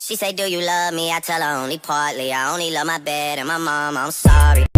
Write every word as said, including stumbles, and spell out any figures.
She say, do you love me? I tell her only partly. I only love my bed and my mom, I'm sorry.